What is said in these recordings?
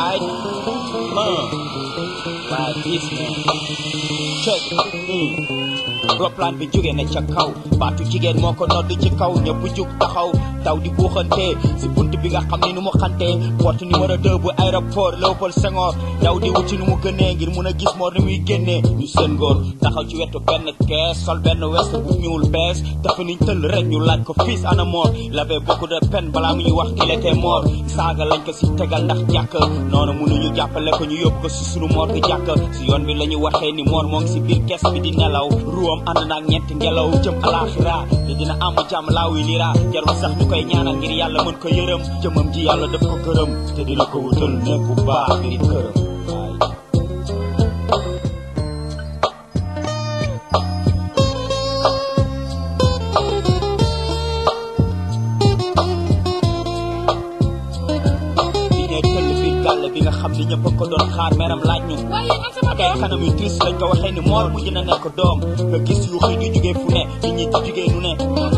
right? Right, this man. Check. Roplaan bi jóge na ca kaw baatu jigéen moo ko nodd ci kaw ñëpp jug taxaw taw di buuxante si bunt bi nga xam ne nu mu xante porte numéro 2 bu aéroport Léopold Senghor daw di wuti nu mu gënee ngir mun a gis moo ni muy génnee ñu seen góor taxaw ci wetu benn kees sol benn west bu ñuul bees dafa niñ tëll rek ñu laaj ko fils ana mort il avait beaucoup de peine balaa muy wax qu'il était mort saaga lañ ko si tegal ndax jàkk noonu mënuñu jàppale ko ñu yóbbu ko si sunu mort gi jàkk si yoon bi la ñu waxee ni mort moo ngi si biir kees bi di nelaw ruwam ànd naag ñetti ngelaw jëm alaxira te dina am jàmm laa wi lira jarul sax ñu koy ñaanal ngir yàlla mën ko yërëm jëmam ji yàlla daf ko gërëm te dina ko wutal nekk bu baax ngir këram bi nga xam ni ñëpp ko doon xaar meram laaj ñu ak ay kanam yu triste lañ ko waxee ni moor mujj na nekk doom nga gis yu xëy di jugee fu ne nit ñi di jugee nu ne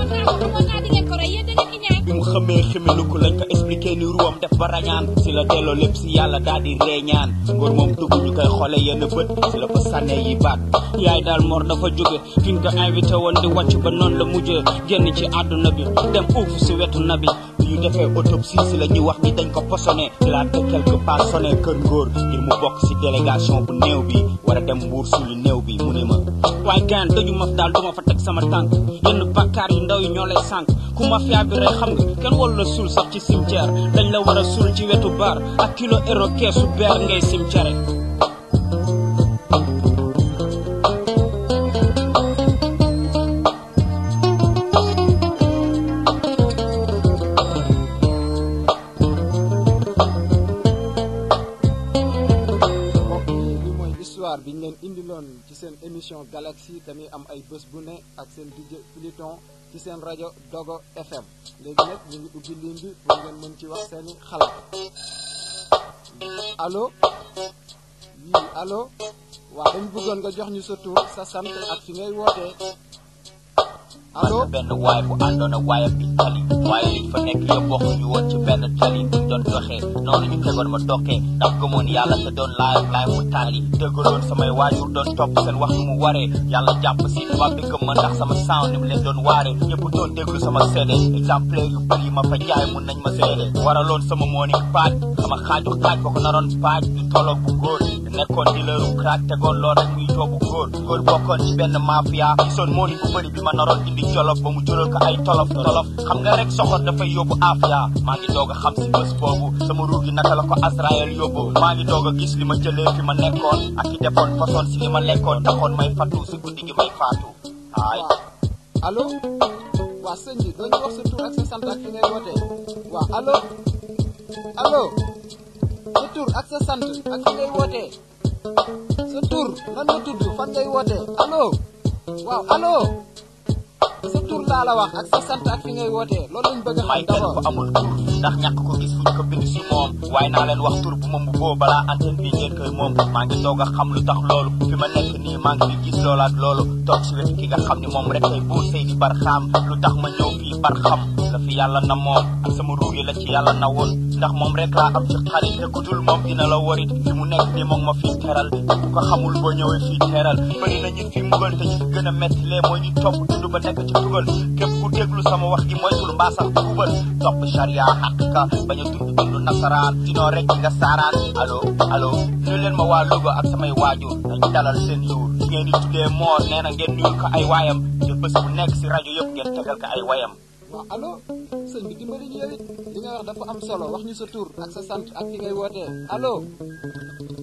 bi mu xamee ximiluku lañ ko expliqué ni ruwam def ba rañaan si la delloo lépp si yàlla daal di reeñaan ngóor moom dugg ñu koy xoole yenn bët si la ko sànnee yi baat yaay daal mor dafa jóge fi nga ko invité woon di wàcc ba noonu la mujjee génn ci àdduna bi dem uuf si wetu nabi ñu defee autopsie si la ñuy wax ni dañ ko posone il a fait quelque part sonné kër ngóor ngir mu bokk si délégation bu néew bi war a dem mbuur suli néew bi mu ne ma waaye gaan dañu ma daal duma fa teg sama tànk yenn bakkaar yu ndaw yi ñoo lay sànk ku mafia bi rey xam nga kenn waru la suul sax ci cimetière dañ la war a suul ci wetu bar ak kilo héro keesu beer ngay cimetière bi ñu leen indiloon ci seen émission Galaxy tamit am ay bés bu ne ak seen DJ Pluton ci seen rajo Dogo FM léegi nag ñu ngi ubbi ligne bi pour ngeen mën ci wax seeni xalaat allo oui allo waaw dañu bëggoon nga jox ñu sa tur sa sant ak fi ngay wootee allo benn waay bu àndoon ak waayam bi tali waaye liñ fa nekk yëpp bokkuñu woon ci benn tali buñ doon doxee noonu ñu tegoon ma dokkee ndax gëmoon yàlla te doon laay mu taali dëggaloon samay waajur doon topp seen wax nu mu waree yàlla jàpp si tubaab bi gëm ma ndax sama sound ni mu leen doon waaree ñëpp doon déglu sama CD exemplaire yu bëri ma fa jaay mun nañ ma seede waraloon sama morning paaj sama xaaju xaaj ko ko naroon paaj du tolloog bu góor nekkoon di leeru crack tegoon lool rek muy joobu góor bokkoon ci benn mafia gisoon morning bu bëri bi ma naroon indi jolof ba mu jural ko ay tolof xam nga rek soxor dafay yóbbu afia maa ngi doog a xam si bés boobu sama ruur gi naka la ko Azraël yóbbu maa ngi doog a gis li ma jëlee fi ma nekkoon ak ki defoon façon si li ma lekkoon taxoon may fatu si guddi gi may faatu ay allo waa sëñ bi doo ñu wax sa tur ak sa sant ak fi ngay wootee waa allo sa tur ak sa sant ak fi ngay wootee sa tur nan nga tudd fan ngay wootee allo waaw allo sa tur laa la wax ak sa sant ak fi ngay wootee loolu lañ bëgg a xam d'abord ko amul tur ndax ñàkk ko gis fuñ ko bind si moom waaye naa leen wax tur bu ma mu boo balaa antenne bi ngeen koy moom maa ngi doog a xam lu tax loolu fi ma nekk nii maa ngi fi gis loolu ak loolu toog si wetu ki nga xam ni moom rek tey buur Seydi Barxaam lu tax ma ñëw fii Barxam la fi yàlla na moom ak sama ruugi la ci yàlla na woon ndax moom rek laa am ci xarit te ku dul moom dina la warit fi mu nekk nii moom ma fii teral ku ko xamul boo ñëwee fii teral bëri na ñu fi mugal te ñu fi gën a metti lee mooy ñu topp dund ba nekk ci tugal képp ku déglu sama wax gi moytul mbaa sax kubal topp charia xaqiqa bañ a dund nasaraan dinoo rek nga saaraan allo ñu leen ma waa Louga ak samay waajur nañ dalal seen yuur li ngeen di tuddee moor nee na ngeen nuyul ko ay waayam te bés bu nekk si rajo yëpp ngeen tegal ko ay wayam waaw allo sëñ bi dimbali ñu yow it li nga wax dafa am solo wax ñu sa tur ak sa sant ak fi ngay wootee allo